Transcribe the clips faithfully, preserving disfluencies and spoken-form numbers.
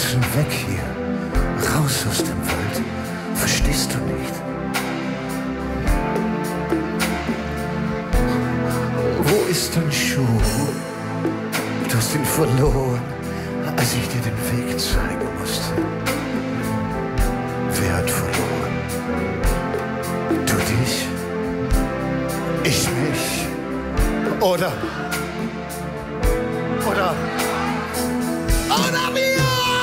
müssen weg hier, raus aus dem Wald. Verstehst du nicht? Wo ist dein Schuh? Du hast ihn verloren, als ich dir den Weg zeigen musste. Wer hat verloren? Du dich? Ich mich? Oder? Oder? Oder wir!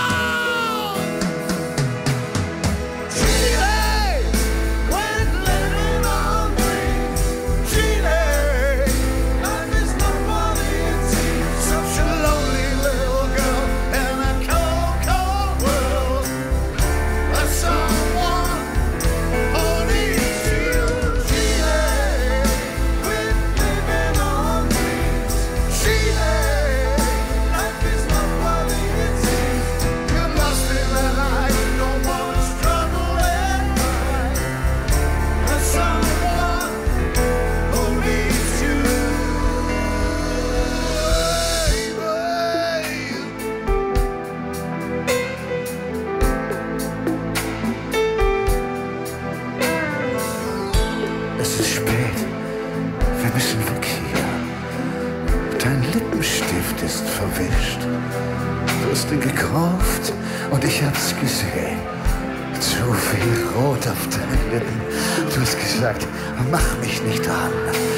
Es ist spät. Wir müssen weg hier. Dein Lippenstift ist verwischt. Du hast ihn gekauft und ich hab's gesehen. Zu viel Rot auf deinen Lippen. Du hast gesagt, mach mich nicht an.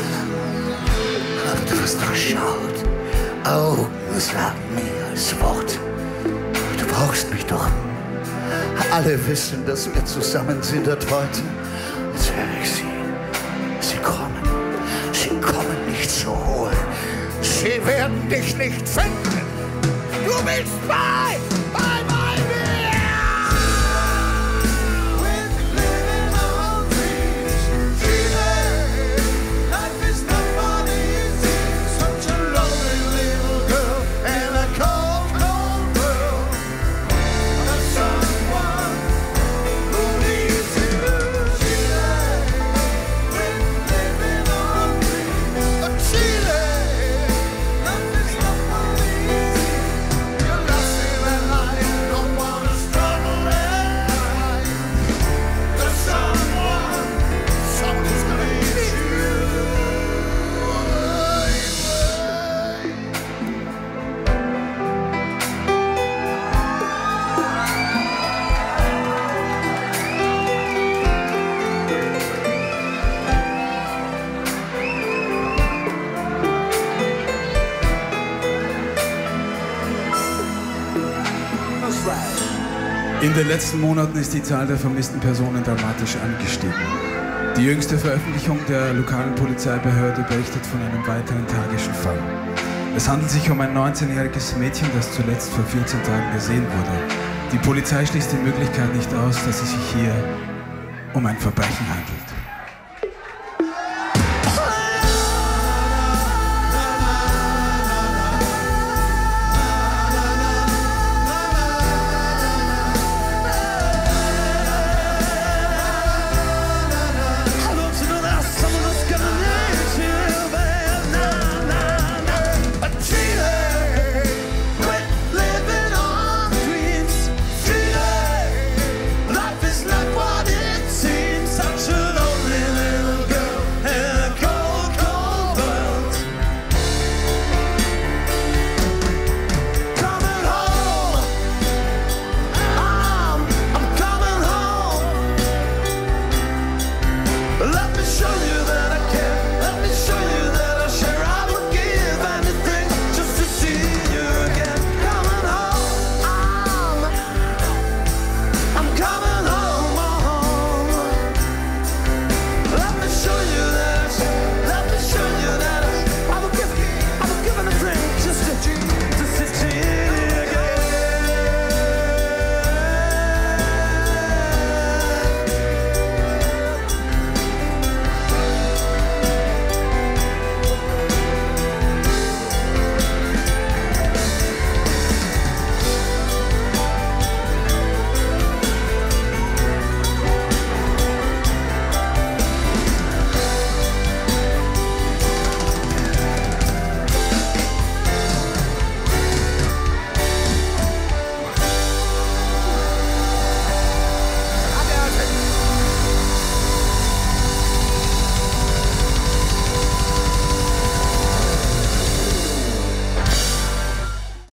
Aber du hast durchschaut. Augen sagen mehr als Wort. Du brauchst mich doch. Alle wissen, dass wir zusammen sind dort heute. Jetzt höre ich sie. Sie kommen. Sie kommen nicht zu holen. Sie werden dich nicht finden. Du willst bei, bei, bei mir. In den letzten Monaten ist die Zahl der vermissten Personen dramatisch angestiegen. Die jüngste Veröffentlichung der lokalen Polizeibehörde berichtet von einem weiteren tragischen Fall. Es handelt sich um ein neunzehnjähriges Mädchen, das zuletzt vor vierzehn Tagen gesehen wurde. Die Polizei schließt die Möglichkeit nicht aus, dass es sich hier um ein Verbrechen handelt.